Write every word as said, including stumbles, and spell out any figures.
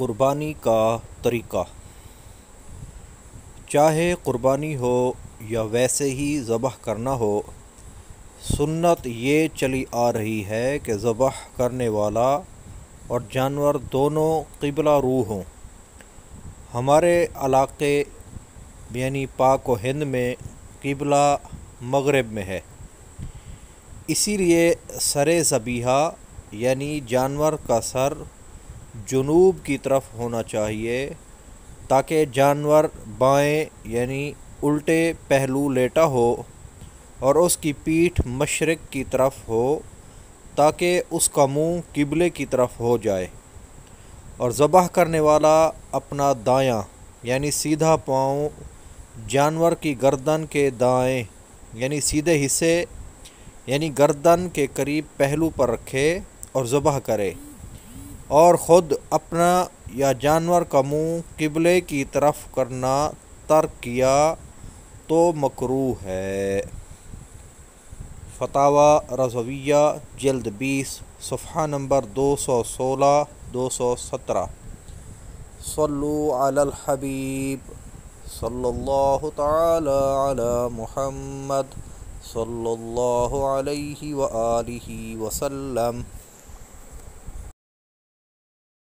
قربانی کا طریقہ، چاہے قربانی ہو یا ویسے ہی ذبح کرنا ہو، سنت یہ چلی آ رہی ہے کہ ذبح کرنے والا اور جانور دونوں قبلہ رو ہوں۔ ہمارے علاقے یعنی پاک و ہند میں قبلہ مغرب میں ہے، اسی لیے سر ذبیحہ یعنی جانور کا سر جنوب کی طرف ہونا چاہیے تاکہ جانور بائیں یعنی الٹے پہلو لیٹا ہو اور اس کی پیٹھ مشرق کی طرف ہو تاکہ اس کا منہ قبلے کی طرف ہو جائے، اور ذبح کرنے والا اپنا دایاں یعنی سیدھا پاؤں جانور کی گردن کے دائیں یعنی سیدھے حصے یعنی گردن کے قریب پہلو پر رکھے اور ذبح کرے، اور خود اپنا یا جانور کا منہ قبلے کی طرف کرنا ترک کیا تو مکروہ ہے۔ فتاوی رضویہ جلد بیس صفحہ نمبر دو سو سولہ دو سو سترہ۔ صلو علی الحبیب صلی اللہ تعالی علی محمد صلی اللہ علیہ وآلہ وسلم۔